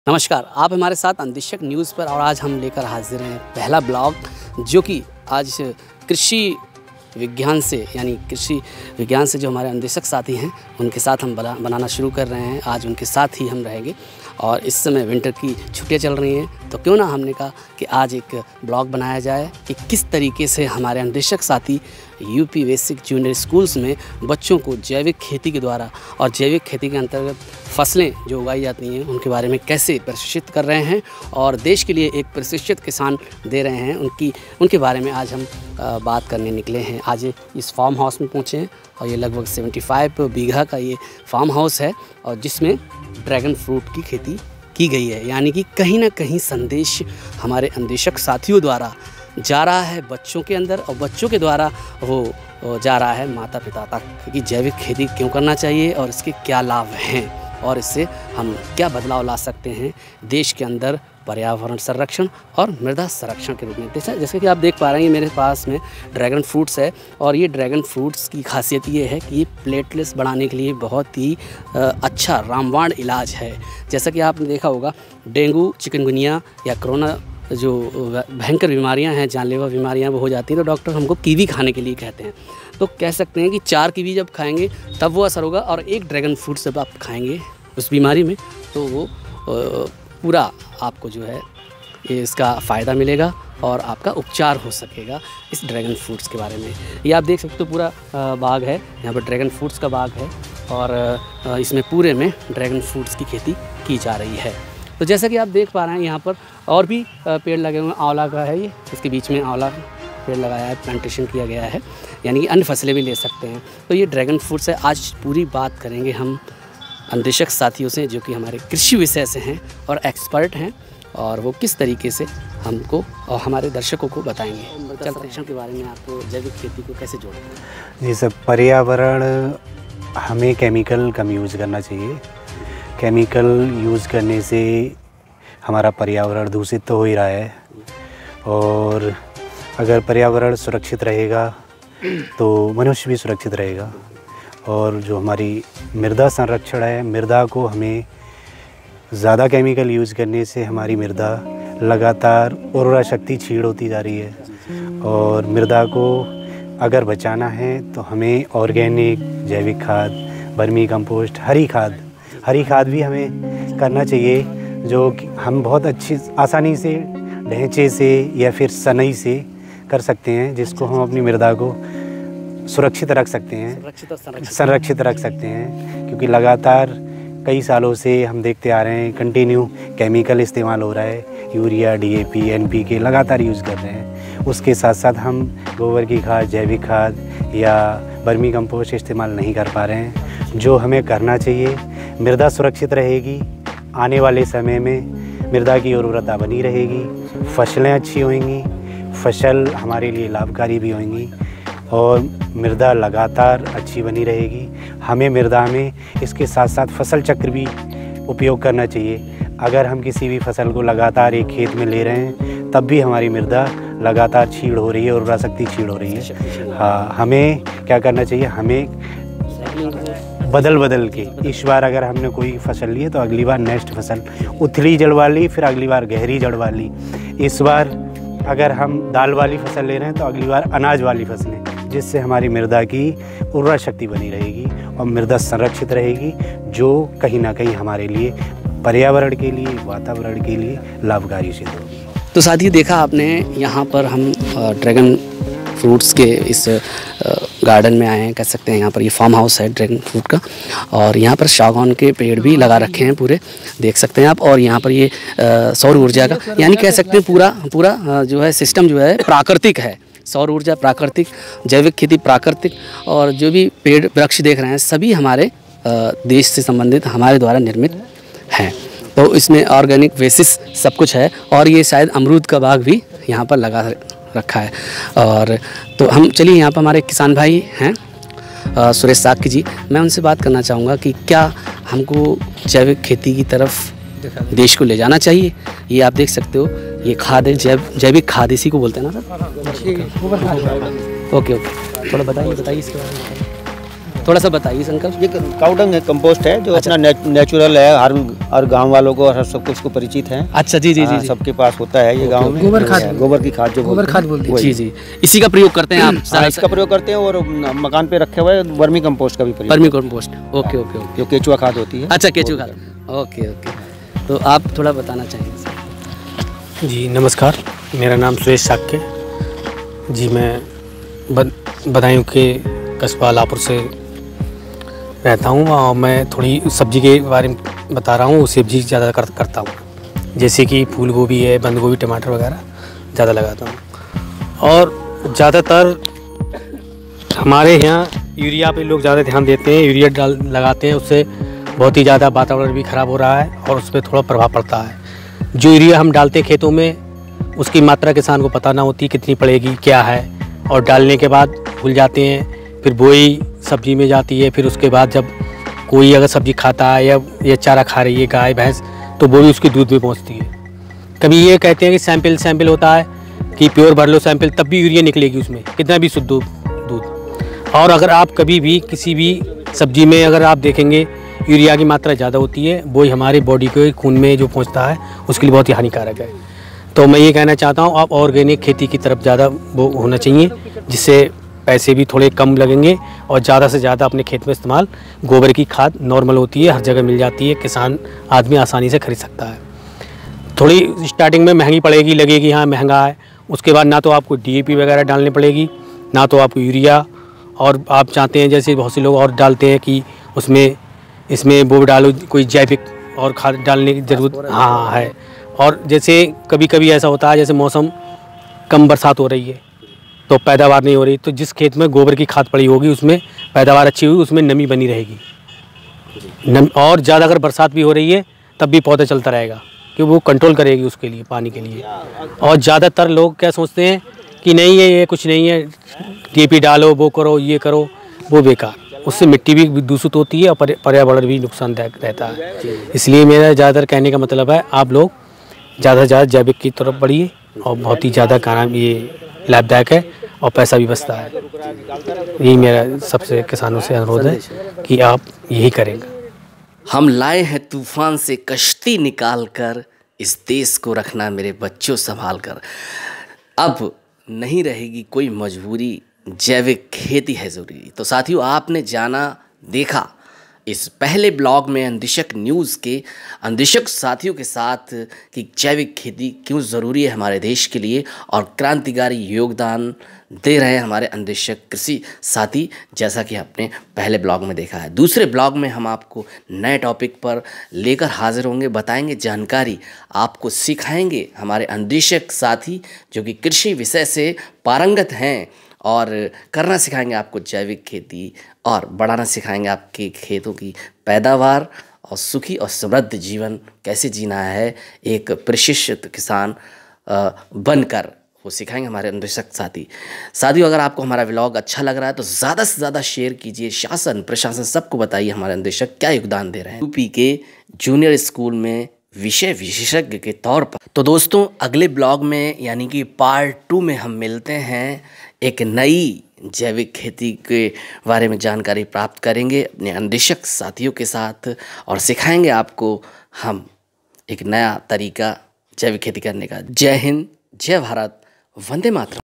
नमस्कार, आप हमारे साथ अंदेशक न्यूज़ पर और आज हम लेकर हाजिर हैं पहला ब्लॉग जो कि आज कृषि विज्ञान से जो हमारे अंदेशक साथी हैं उनके साथ हम बनाना शुरू कर रहे हैं। आज उनके साथ ही हम रहेंगे और इस समय विंटर की छुट्टियां चल रही हैं, तो क्यों ना हमने कहा कि आज एक ब्लॉग बनाया जाए कि किस तरीके से हमारे अंदेशक साथी यूपी बेसिक जूनियर स्कूल्स में बच्चों को जैविक खेती के द्वारा और जैविक खेती के अंतर्गत फसलें जो उगाई जाती हैं उनके बारे में कैसे प्रशिक्षित कर रहे हैं और देश के लिए एक प्रशिक्षित किसान दे रहे हैं, उनके बारे में आज हम बात करने निकले हैं। आज इस फार्म हाउस में पहुँचे हैं और ये लगभग 75 बीघा का ये फार्म हाउस है और जिसमें ड्रैगन फ्रूट की खेती की गई है। यानी कि कहीं ना कहीं संदेश हमारे अंदेशक साथियों द्वारा जा रहा है बच्चों के अंदर और बच्चों के द्वारा वो जा रहा है माता पिता तक कि जैविक खेती क्यों करना चाहिए और इसके क्या लाभ हैं और इससे हम क्या बदलाव ला सकते हैं देश के अंदर पर्यावरण संरक्षण और मृदा संरक्षण के रूप में। जैसे कि आप देख पा रहे हैं मेरे पास में ड्रैगन फ्रूट्स है और ये ड्रैगन फ्रूट्स की खासियत ये है कि ये प्लेटलेट्स बढ़ाने के लिए बहुत ही अच्छा रामबाण इलाज है। जैसा कि आपने देखा होगा डेंगू, चिकनगुनिया या कोरोना जो भयंकर बीमारियां हैं, जानलेवा बीमारियां वो हो जाती हैं तो डॉक्टर हमको कीवी खाने के लिए कहते हैं। तो कह सकते हैं कि 4 कीवी जब खाएंगे तब वो असर होगा और एक ड्रैगन फ्रूट जब आप खाएंगे उस बीमारी में तो वो पूरा आपको जो है इसका फ़ायदा मिलेगा और आपका उपचार हो सकेगा इस ड्रैगन फ्रूट्स के बारे में। ये आप देख सकते हो पूरा बाग है, यहाँ पर ड्रैगन फ्रूट्स का बाग है और इसमें पूरे में ड्रैगन फ्रूट्स की खेती की जा रही है। तो जैसा कि आप देख पा रहे हैं यहाँ पर और भी पेड़ लगे हुए हैं। आंवला का है ये, इसके बीच में आंवला पेड़ लगाया है, प्लांटेशन किया गया है, यानी कि अन्य फसलें भी ले सकते हैं। तो ये ड्रैगन फ्रूट से आज पूरी बात करेंगे हम अंदेशक साथियों से जो कि हमारे कृषि विषय से हैं और एक्सपर्ट हैं और वो किस तरीके से हमको और हमारे दर्शकों को बताएंगे मृदा संरक्षण के बारे में। आपको जैविक खेती को कैसे जोड़ते हैं? जी सर, पर्यावरण हमें केमिकल कम यूज़ करना चाहिए। केमिकल यूज़ करने से हमारा पर्यावरण दूषित तो हो ही रहा है और अगर पर्यावरण सुरक्षित रहेगा तो मनुष्य भी सुरक्षित रहेगा। और जो हमारी मृदा संरक्षण है, मृदा को हमें ज़्यादा केमिकल यूज़ करने से हमारी मृदा लगातार उर्वरा शक्ति क्षीण होती जा रही है और मृदा को अगर बचाना है तो हमें ऑर्गेनिक, जैविक खाद, वर्मी कंपोस्ट, हरी खाद भी हमें करना चाहिए जो हम बहुत अच्छी आसानी से ढैंचे से या फिर सनई से कर सकते हैं, जिसको हम अपनी मृदा को सुरक्षित रख सकते हैं, संरक्षित रख सकते हैं। क्योंकि लगातार कई सालों से हम देखते आ रहे हैं कंटिन्यू केमिकल इस्तेमाल हो रहा है, यूरिया, DAP, NPK लगातार यूज़ कर रहे हैं। उसके साथ साथ हम गोबर की खाद, जैविक खाद या वर्मी कंपोस्ट इस्तेमाल नहीं कर पा रहे हैं, जो हमें करना चाहिए। मृदा सुरक्षित रहेगी, आने वाले समय में मृदा की उर्वरता बनी रहेगी, फसलें अच्छी होंगी, फसल हमारे लिए लाभकारी भी होंगी और मृदा लगातार अच्छी बनी रहेगी। हमें मृदा में इसके साथ साथ फसल चक्र भी उपयोग करना चाहिए। अगर हम किसी भी फसल को लगातार एक खेत में ले रहे हैं तब भी हमारी मृदा लगातार क्षीण हो रही है, उर्वरा शक्ति क्षीण हो रही है। हाँ, हमें क्या करना चाहिए, हमें बदल के इस बार अगर हमने कोई फसल ली है तो अगली बार नेक्स्ट फसल उथली जड़ वाली, फिर अगली बार गहरी जड़ वाली। इस बार अगर हम दाल वाली फसल ले रहे हैं तो अगली बार अनाज वाली फसलें, जिससे हमारी मृदा की उर्वरा शक्ति बनी रहेगी और मृदा संरक्षित रहेगी, जो कहीं ना कहीं हमारे लिए पर्यावरण के लिए, वातावरण के लिए लाभकारी सिद्ध होगी। तो साथियों, देखा आपने यहाँ पर हम ड्रैगन फ्रूट्स के इस गार्डन में आए हैं, कह सकते हैं। यहाँ पर ये फार्म हाउस है ड्रैगन फ्रूट का और यहाँ पर सागौन के पेड़ भी लगा रखे हैं पूरे, देख सकते हैं आप। और यहाँ पर ये सौर ऊर्जा का, यानी कह सकते हैं पूरा जो है सिस्टम जो है प्राकृतिक है। सौर ऊर्जा प्राकृतिक, जैविक खेती प्राकृतिक और जो भी पेड़ वृक्ष देख रहे हैं सभी हमारे देश से संबंधित हमारे द्वारा निर्मित हैं। तो इसमें ऑर्गेनिक बेसिस सब कुछ है और ये शायद अमरूद का बाग भी यहाँ पर लगा रखा है। और तो हम चलिए, यहाँ पर हमारे किसान भाई हैं सुरेश साकी जी, मैं उनसे बात करना चाहूँगा कि क्या हमको जैविक खेती की तरफ देश को ले जाना चाहिए। ये आप देख सकते हो, ये खाद है, जैविक खाद इसी को बोलते हैं ना सर? ओके, थोड़ा बताइए इसके बारे में। थोड़ा सा बताइए संकल्प। ये काऊ डंग है, कंपोस्ट है जो अपना नेचुरल है, हर गांव वालों को और सबको इसको परिचित है। अच्छा जी जी जी, जी। सबके पास होता है ये गांव में। गोबर खाद, गोबर की खाद जो गोबर खाद बोलते हैं। जी जी, इसी का प्रयोग करते हैं आप? इसका प्रयोग करते हैं और मकान पे रखे हुए वर्मी कंपोस्ट का भी प्रयोग। Vermicompost, okay okay okay, जो केचुआ खाद होती है। अच्छा केचुआ खाद, ओके ओके। तो आप थोड़ा बताना चाहेंगे? जी नमस्कार, मेरा नाम सुरेश साक्य जी, मैं बदायूं के कस्बा लापुर से रहता हूँ और मैं थोड़ी सब्जी के बारे में बता रहा हूँ। सब्जी ज़्यादा करता हूँ, जैसे कि फूल गोभी है, बंद गोभी, टमाटर वगैरह ज़्यादा लगाता हूँ। और ज़्यादातर हमारे यहाँ यूरिया पे लोग ज़्यादा ध्यान देते हैं, यूरिया लगाते हैं, उससे बहुत ही ज़्यादा वातावरण भी ख़राब हो रहा है और उस पर थोड़ा प्रभाव पड़ता है। जो यूरिया हम डालते हैं खेतों में, उसकी मात्रा किसान को पता ना होती कितनी पड़ेगी, क्या है, और डालने के बाद भूल जाते हैं। फिर बोई सब्जी में जाती है, फिर उसके बाद जब कोई अगर सब्जी खाता है या चारा खा रही है गाय भैंस, तो वो भी उसके दूध में पहुंचती है। कभी ये कहते हैं कि सैंपल होता है कि प्योर भर लो सैंपल, तब भी यूरिया निकलेगी उसमें, कितना भी शुद्ध दूध। और अगर आप कभी भी किसी भी सब्जी में अगर आप देखेंगे यूरिया की मात्रा ज़्यादा होती है, वो हमारे बॉडी के खून में जो पहुँचता है उसके लिए बहुत ही हानिकारक है। तो मैं ये कहना चाहता हूँ आप ऑर्गेनिक खेती की तरफ ज़्यादा वो होना चाहिए, जिससे पैसे भी थोड़े कम लगेंगे और ज़्यादा से ज़्यादा अपने खेत में इस्तेमाल। गोबर की खाद नॉर्मल होती है, हर जगह मिल जाती है, किसान आदमी आसानी से खरीद सकता है। थोड़ी स्टार्टिंग में महंगी पड़ेगी, लगेगी हाँ महंगा है, उसके बाद ना तो आपको DAP वगैरह डालनी पड़ेगी, ना तो आपको यूरिया। और आप चाहते हैं जैसे बहुत से लोग और डालते हैं कि इसमें वो डालो कोई जैविक और खाद डालने की ज़रूरत हाँ है। और जैसे कभी कभी ऐसा होता है जैसे मौसम कम बरसात हो रही है तो पैदावार नहीं हो रही, तो जिस खेत में गोबर की खाद पड़ी होगी उसमें पैदावार अच्छी होगी, उसमें नमी बनी रहेगी। और ज़्यादा अगर बरसात भी हो रही है तब भी पौधा चलता रहेगा, कि वो कंट्रोल करेगी उसके लिए, पानी के लिए। और ज़्यादातर लोग क्या सोचते हैं कि नहीं ये कुछ नहीं है, DAP डालो, वो करो, ये करो, वो बेकार। उससे मिट्टी भी दूषित होती है और पर्यावरण भी नुकसानदायक रहता है। इसलिए मेरा ज़्यादातर कहने का मतलब है आप लोग ज़्यादा से ज़्यादा जैविक की तरफ बढ़िए, और बहुत ही ज़्यादा काम ये लाभदायक है और पैसा भी बचता है। यही मेरा सबसे किसानों से अनुरोध है कि आप यही करेंगे। हम लाए हैं तूफान से कश्ती निकाल कर, इस देश को रखना मेरे बच्चों संभाल कर। अब नहीं रहेगी कोई मजबूरी, जैविक खेती है ज़रूरी। तो साथियों, आपने जाना देखा इस पहले ब्लॉग में अंदेशक न्यूज़ के अंदेशक साथियों के साथ कि जैविक खेती क्यों ज़रूरी है हमारे देश के लिए, और क्रांतिकारी योगदान दे रहे हैं हमारे अंदेशक कृषि साथी, जैसा कि आपने पहले ब्लॉग में देखा है। दूसरे ब्लॉग में हम आपको नए टॉपिक पर लेकर हाजिर होंगे, बताएंगे जानकारी, आपको सिखाएंगे हमारे अंदेशक साथी जो कि कृषि विषय से पारंगत हैं, और करना सिखाएंगे आपको जैविक खेती, और बढ़ाना सिखाएंगे आपके खेतों की पैदावार, और सुखी और समृद्ध जीवन कैसे जीना है एक प्रशिक्षित किसान बनकर, वो सिखाएंगे हमारे अंदेशक साथी। साथियों, अगर आपको हमारा व्लॉग अच्छा लग रहा है तो ज़्यादा से ज़्यादा शेयर कीजिए, शासन प्रशासन सबको बताइए हमारे अंदेशक क्या योगदान दे रहे हैं यूपी के जूनियर स्कूल में विषय विशेषज्ञ के तौर पर। तो दोस्तों, अगले ब्लॉग में यानी कि पार्ट 2 में हम मिलते हैं, एक नई जैविक खेती के बारे में जानकारी प्राप्त करेंगे अपने अंदेशक साथियों के साथ, और सिखाएंगे आपको हम एक नया तरीका जैविक खेती करने का। जय हिंद, जय भारत, वंदे मातरम।